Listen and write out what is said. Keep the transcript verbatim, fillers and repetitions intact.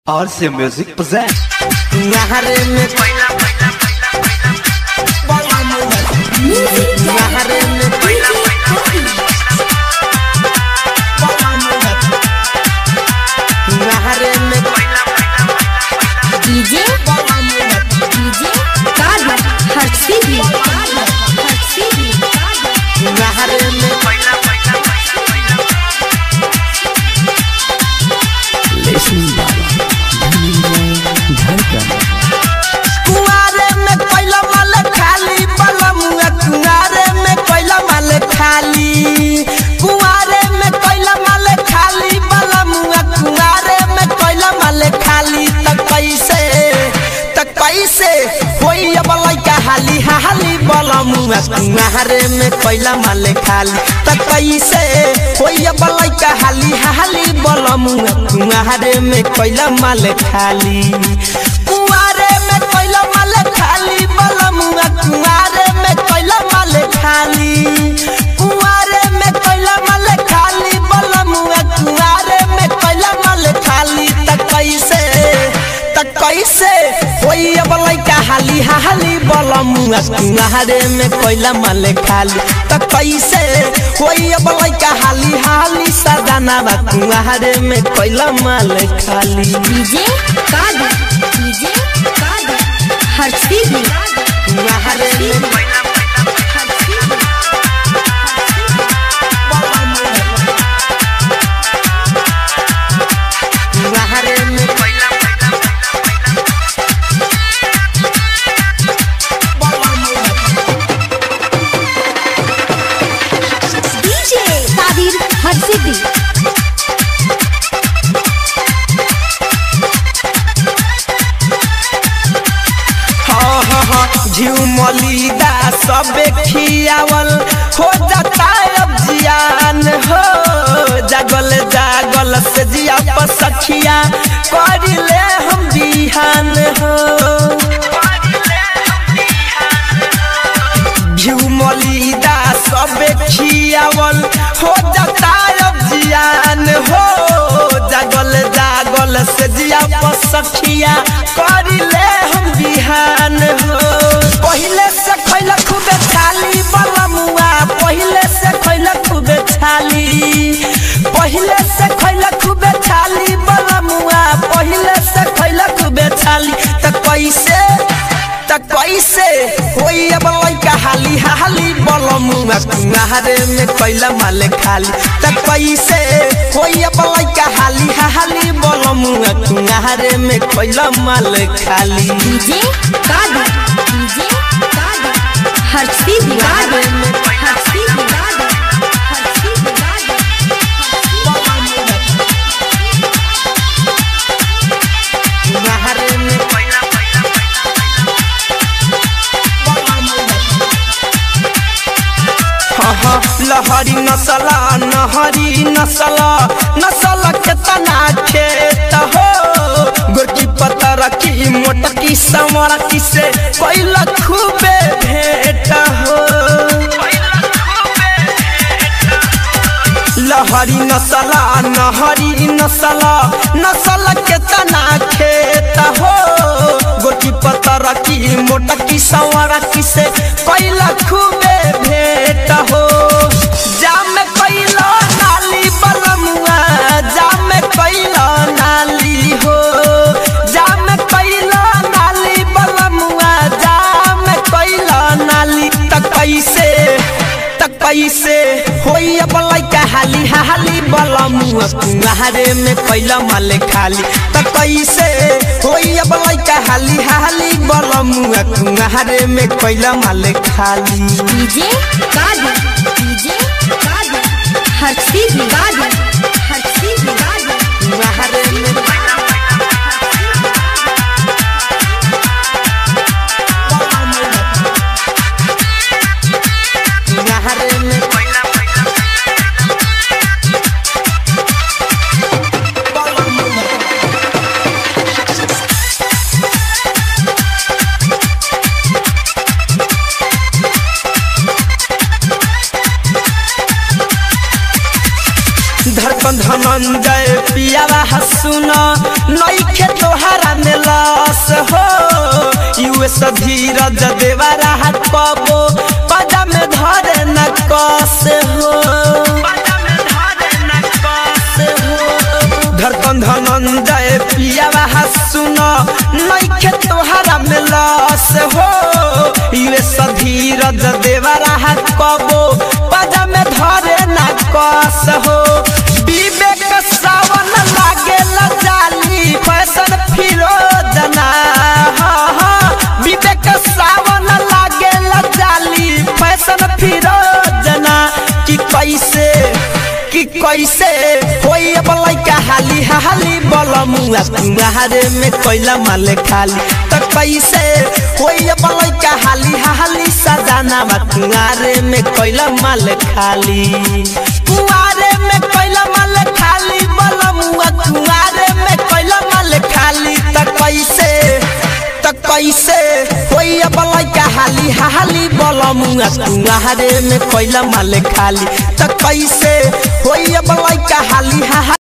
और से music present नहरे में कोयला कोयला कोयला कोयला बोला म्यूजिक नहरे में कोयला बोला नहरे में कोयला डीजे डीजे कादर हर सीधी हर सीधी नहरे में कोयला कोयला कुआरे में कोयला माल खाली बलमुआ कुआरे में कोयला माल खाली कुआरे में कोयला माल खाली बलमुआ कुआरे में कोयला माल खाली त कैसे त कैसे होई अब लइका हाली हाली बलमुआ कुआरे में कोयला माल खाली त कैसे होई अब लइका हाली हाली बलमुआ कुआरे में कोयला माल खाली कुआरे में कोयला माल खाली बलमुआ कुआरे में कोयला माल खाली कुआरे में कोयला माल खाली बलमुआ कुआरे में कोयला माल खाली त कैसे त कैसे होई अब लइका हाली हाली बलमुआ कुआरे में कोयला माल खाली त कैसे होई अब लइका हाली हाली सदाना कुआरे में कोयला माल खाली डीजे कादर डीजे कादर हर सीधी नहरे में हर सीधी नहरे में कोयला डीजे कादिर हर सीधी हाँ हाँ हाँ झुमलीदा सबे खियावल हो जाता अब जियान हो जागल जागल से जिया पसखिया कर ले हम बिहान हो झुमलीदा सबे खियावल हो जाता अब जियान हो जागल जागल से जिया पसखिया कर ले हम बिहान हो पहिले से खैला खूबे छाली बलमुआ पहिले से खैला खूबे छाली पहिले से खैला खूबे छाली बलमुआ पहिले से खैला खूबे छाली त कैसे त कैसे होई अब लइका हाली हाली बलमुआ कुआरे में कोयला माल खाली त कैसे होई अब लइका हाली हाली बलमुआ कुआरे में कोयला माल खाली डीजे कादर डीजे कादर हर सीधी नहरे में हर सीधी हर सीधी नहरे में कोयला हाँ हाँ लहरी नसला नहरी नसला नसला के तना खेत हो गोरकी पतर की मोटकी समर की से कोयला खूबे भेट हो लहरी नसला नहरी नसला नसला के तना खेत हो गोरकी पतर की मोटकी समर की से कोयला खूबे भेट हो जाम कोयला नाली बलमुआ जाम कोयला नाली हो जाम कोयला नाली बलमुआ जाम कोयला नाली त कैसे त कैसे होई अब लइका हाली हाली बलमुआ कुआरे में कोयला माल खाली त कैसे होई अब लइका हाली हाली बलमुआ कुआरे में कोयला माल खाली डीजे कादर डीजे कादर हर सीधी हर सीधी नहरे में नहरे में वे धीरज देवरा कबो पदा में धरे न कस हो धड़कन धनंजय पियावा सुन नइखे तोहरा में लस हो वे धीरज देवरा कबो पदा में धरे न कस हो विवेक सावन लागे जाली फैशन फिरोजना विवेक सावन लागे जाली फैशन फिरोजना कि कैसे कि कैसे होई लइका हाली हाली बलमुआ तुम्हारे में कोइला माले खाली तो कैसे होई लइका हाली हाली सजाना तुम्हारे में कोइला माले खाली कुआरे में कोइला माले खाली बलमुआ कुआरे में कोइला माले खाली तो कैसे तो कैसे होई लइका हाली हाली बलमुआ तुम्हारे में कोइला माले खाली तो कैसे होई लइका हाली हाली